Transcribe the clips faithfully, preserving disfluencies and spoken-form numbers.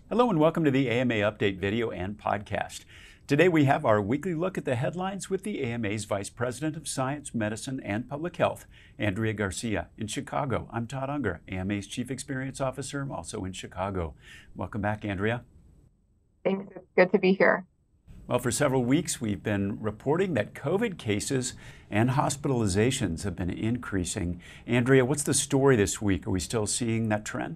Hello and welcome to the A M A Update video and podcast. Today we have our weekly look at the headlines with the A M A's Vice President of Science, Medicine, and Public Health, Andrea Garcia, in Chicago. I'm Todd Unger, A M A's Chief Experience Officer, also in Chicago. Welcome back, Andrea. Thanks. It's good to be here. Well, for several weeks, we've been reporting that COVID cases and hospitalizations have been increasing. Andrea, what's the story this week? Are we still seeing that trend?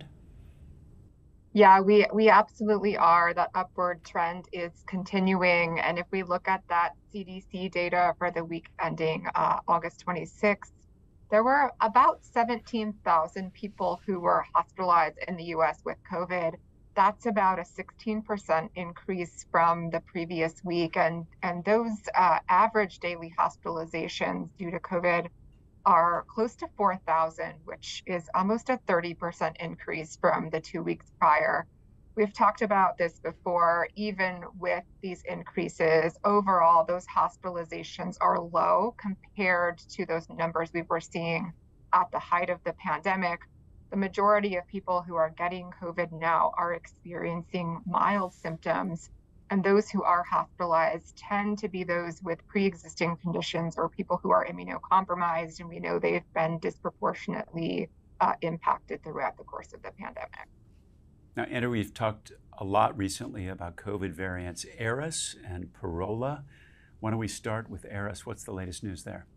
Yeah, we, we absolutely are. That upward trend is continuing. And if we look at that C D C data for the week ending uh, August twenty-sixth, there were about seventeen thousand people who were hospitalized in the U S with COVID. That's about a sixteen percent increase from the previous week. And, and those uh, average daily hospitalizations due to COVID are close to four thousand, which is almost a thirty percent increase from the two weeks prior. We've talked about this before. Even with these increases, overall, those hospitalizations are low compared to those numbers we were seeing at the height of the pandemic. The majority of people who are getting COVID now are experiencing mild symptoms, and those who are hospitalized tend to be those with pre-existing conditions or people who are immunocompromised, and we know they've been disproportionately uh, impacted throughout the course of the pandemic. Now, Andrew, we've talked a lot recently about COVID variants Eris and Pirola. Why don't we start with Eris? What's the latest news there?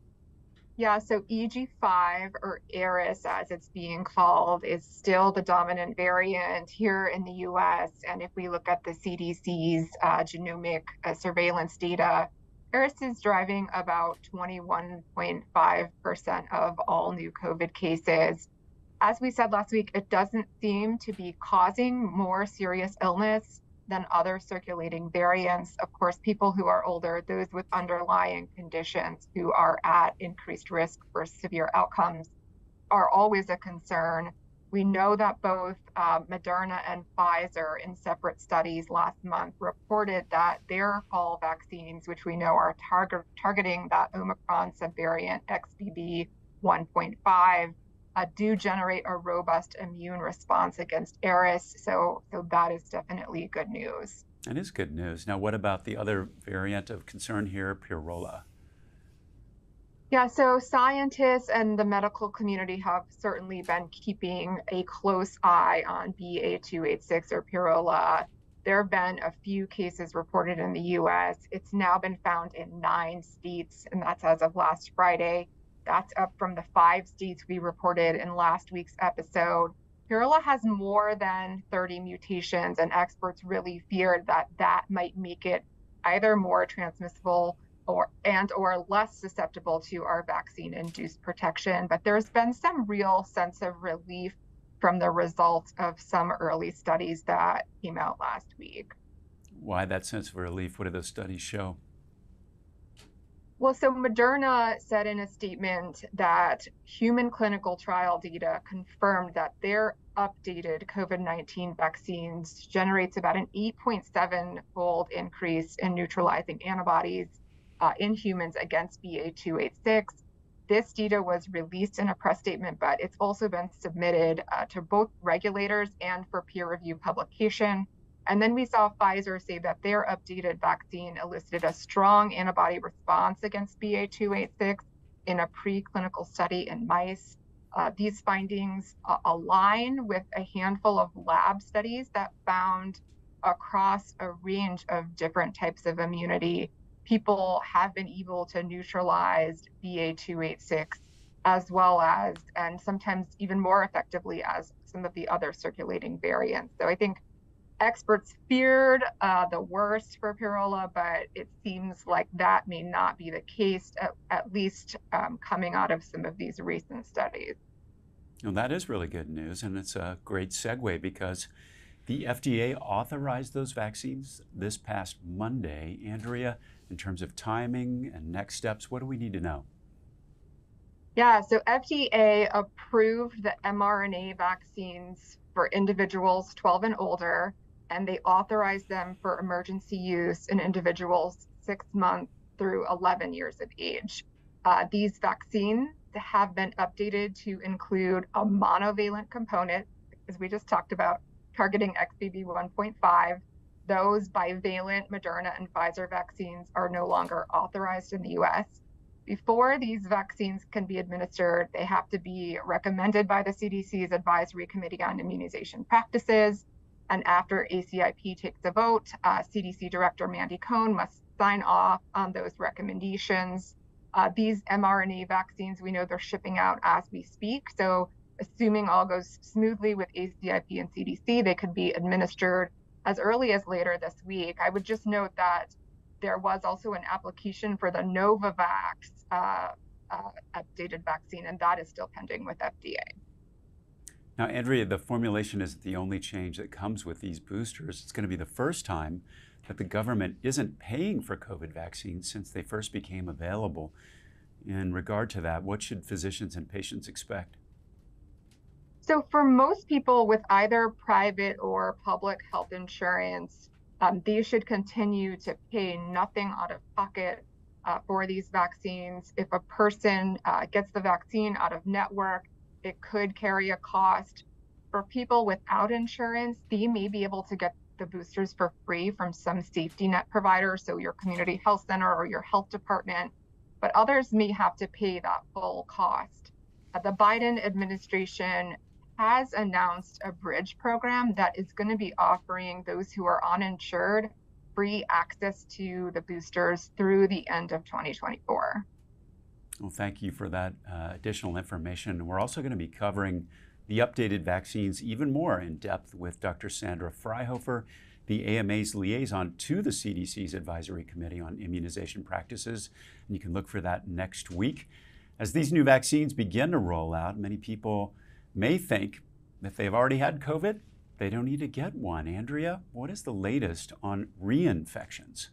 Yeah, so E G five, or Eris as it's being called, is still the dominant variant here in the U S. And if we look at the C D C's uh, genomic uh, surveillance data, Eris is driving about twenty-one point five percent of all new COVID cases. As we said last week, it doesn't seem to be causing more serious illness than other circulating variants. Of course, people who are older, those with underlying conditions who are at increased risk for severe outcomes, are always a concern. We know that both uh, Moderna and Pfizer in separate studies last month reported that their fall vaccines, which we know are target, targeting that Omicron subvariant X B B one point five, Uh, do generate a robust immune response against Eris. So, so that is definitely good news. That is good news. Now, what about the other variant of concern here, Pirola? Yeah, so scientists and the medical community have certainly been keeping a close eye on B A two eighty-six or Pirola. There have been a few cases reported in the U S. It's now been found in nine states, and that's as of last Friday. That's up from the five states we reported in last week's episode. Pirola has more than thirty mutations, and experts really feared that that might make it either more transmissible or and or less susceptible to our vaccine-induced protection. But there's been some real sense of relief from the results of some early studies that came out last week. Why that sense of relief? What do those studies show? Well, so Moderna said in a statement that human clinical trial data confirmed that their updated COVID nineteen vaccines generates about an eight point seven fold increase in neutralizing antibodies uh, in humans against B A two eighty-six. This data was released in a press statement, but it's also been submitted uh, to both regulators and for peer review publication. And then we saw Pfizer say that their updated vaccine elicited a strong antibody response against B A two eighty-six in a preclinical study in mice. Uh, these findings uh, align with a handful of lab studies that found across a range of different types of immunity, people have been able to neutralize B A two eighty-six as well as, and sometimes even more effectively as some of the other circulating variants. So I think experts feared uh, the worst for Pirola, but it seems like that may not be the case, at, at least um, coming out of some of these recent studies. Well, that is really good news, and it's a great segue because the F D A authorized those vaccines this past Monday. Andrea, in terms of timing and next steps, what do we need to know? Yeah, so F D A approved the mRNA vaccines for individuals twelve and older, and they authorized them for emergency use in individuals six months through eleven years of age. Uh, these vaccines have been updated to include a monovalent component, as we just talked about, targeting X B B one point five. Those bivalent Moderna and Pfizer vaccines are no longer authorized in the U S. Before these vaccines can be administered, they have to be recommended by the C D C's Advisory Committee on Immunization Practices. And after A C I P takes a vote, uh, C D C Director Mandy Cohn must sign off on those recommendations. Uh, these mRNA vaccines, we know they're shipping out as we speak. So assuming all goes smoothly with A C I P and C D C, they could be administered as early as later this week. I would just note that there was also an application for the Novavax uh, uh, updated vaccine, and that is still pending with F D A. Now, Andrea, the formulation isn't the only change that comes with these boosters. It's going to be the first time that the government isn't paying for COVID vaccines since they first became available. In regard to that, what should physicians and patients expect? So for most people with either private or public health insurance, um, they should continue to pay nothing out of pocket uh, for these vaccines. If a person uh, gets the vaccine out of network, it could carry a cost. For people without insurance, they may be able to get the boosters for free from some safety net provider, so your community health center or your health department, but others may have to pay that full cost. Uh, the Biden administration has announced a bridge program that is going to be offering those who are uninsured free access to the boosters through the end of twenty twenty-four. Well, thank you for that uh, additional information. We're also going to be covering the updated vaccines even more in depth with Doctor Sandra Fryhofer, the A M A's liaison to the C D C's Advisory Committee on Immunization Practices. And you can look for that next week. As these new vaccines begin to roll out, many people may think that they've already had COVID, they don't need to get one. Andrea, what is the latest on reinfections?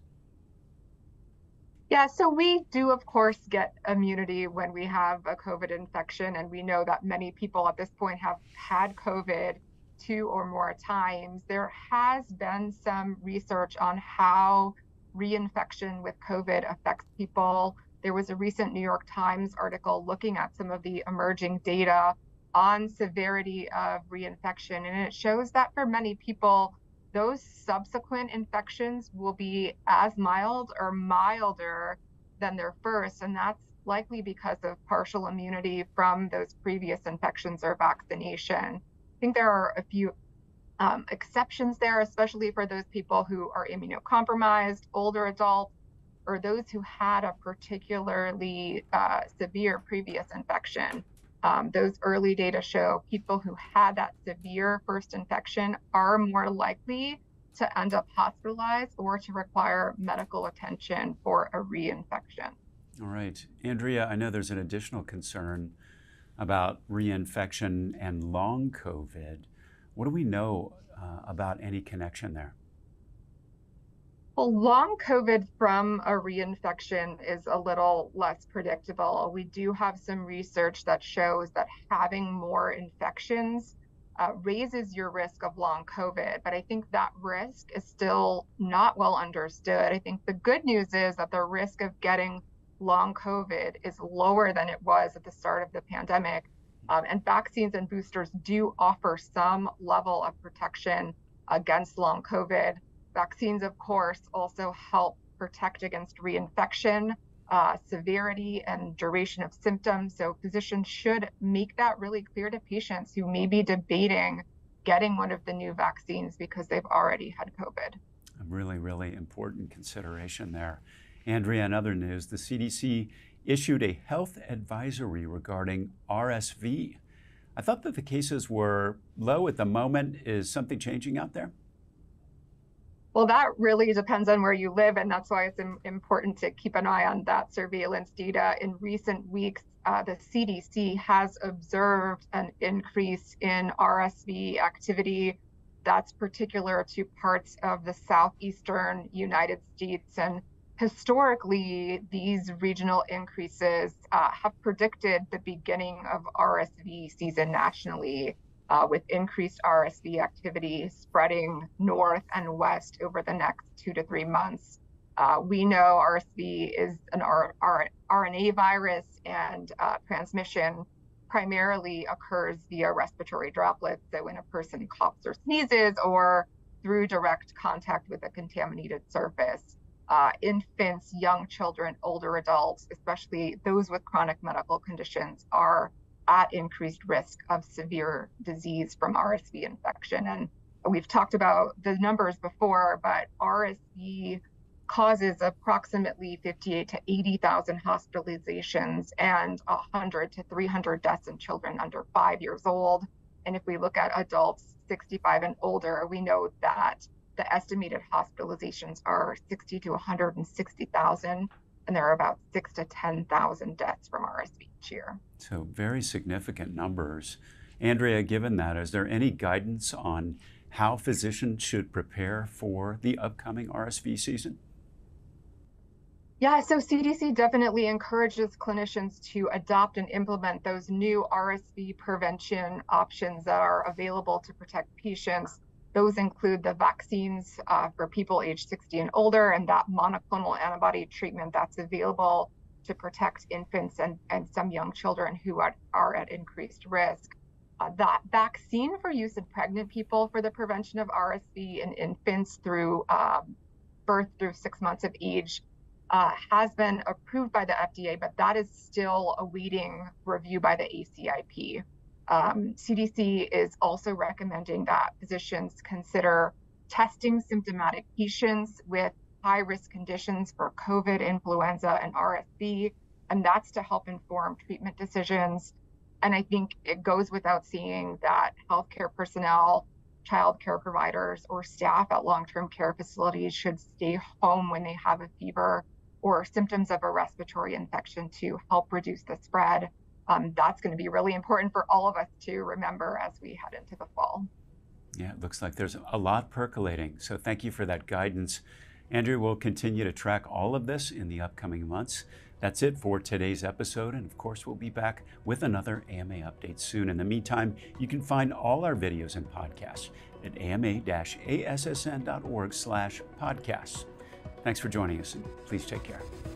Yeah, so we do, of course, get immunity when we have a COVID infection, and we know that many people at this point have had COVID two or more times. There has been some research on how reinfection with COVID affects people. There was a recent New York Times article looking at some of the emerging data on severity of reinfection, and it shows that for many people, those subsequent infections will be as mild or milder than their first, and that's likely because of partial immunity from those previous infections or vaccination. I think there are a few um, exceptions there, especially for those people who are immunocompromised, older adults, or those who had a particularly uh, severe previous infection. Um, those early data show people who had that severe first infection are more likely to end up hospitalized or to require medical attention for a reinfection. All right. Andrea, I know there's an additional concern about reinfection and long COVID. What do we know uh, about any connection there? Well, long COVID from a reinfection is a little less predictable. We do have some research that shows that having more infections uh, raises your risk of long COVID, but I think that risk is still not well understood. I think the good news is that the risk of getting long COVID is lower than it was at the start of the pandemic, um, and vaccines and boosters do offer some level of protection against long COVID. Vaccines, of course, also help protect against reinfection, uh, severity, and duration of symptoms. So physicians should make that really clear to patients who may be debating getting one of the new vaccines because they've already had COVID. A really, really important consideration there. Andrea, in other news, the C D C issued a health advisory regarding R S V. I thought that the cases were low at the moment. Is something changing out there? Well, that really depends on where you live, and that's why it's important to keep an eye on that surveillance data. In recent weeks, uh, the C D C has observed an increase in R S V activity that's particular to parts of the southeastern United States. And historically, these regional increases uh, have predicted the beginning of R S V season nationally. Uh, with increased R S V activity spreading north and west over the next two to three months. Uh, we know R S V is an R- R- RNA virus, and uh, transmission primarily occurs via respiratory droplets. So when a person coughs or sneezes, or through direct contact with a contaminated surface. Uh, infants, young children, older adults, especially those with chronic medical conditions, are at increased risk of severe disease from R S V infection. And we've talked about the numbers before, but R S V causes approximately fifty-eight to eighty thousand hospitalizations and one hundred to three hundred deaths in children under five years old. And if we look at adults sixty-five and older, we know that the estimated hospitalizations are sixty to one hundred sixty thousand, and there are about six to ten thousand deaths from R S V each year. So very significant numbers. Andrea, given that, is there any guidance on how physicians should prepare for the upcoming R S V season? Yeah, so C D C definitely encourages clinicians to adopt and implement those new R S V prevention options that are available to protect patients. Those include the vaccines uh, for people age sixty and older, and that monoclonal antibody treatment that's available to protect infants and, and some young children who are, are at increased risk. Uh, that vaccine for use in pregnant people for the prevention of R S V in infants through um, birth through six months of age uh, has been approved by the F D A, but that is still awaiting review by the A C I P. Um, C D C is also recommending that physicians consider testing symptomatic patients with high-risk conditions for COVID, influenza, and R S V, and that's to help inform treatment decisions. And I think it goes without saying that healthcare personnel, child care providers, or staff at long-term care facilities should stay home when they have a fever or symptoms of a respiratory infection to help reduce the spread. Um, that's going to be really important for all of us to remember as we head into the fall. Yeah, it looks like there's a lot percolating. So thank you for that guidance. Andrea will continue to track all of this in the upcoming months. That's it for today's episode. And of course, we'll be back with another A M A update soon. In the meantime, you can find all our videos and podcasts at ama-assn.org slash podcasts. Thanks for joining us, and please take care.